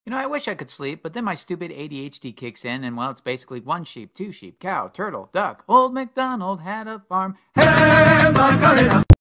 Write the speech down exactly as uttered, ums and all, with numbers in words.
You know, I wish I could sleep, but then my stupid A D H D kicks in, and well, it's basically one sheep, two sheep, cow, turtle, duck. Old MacDonald had a farm. Hey,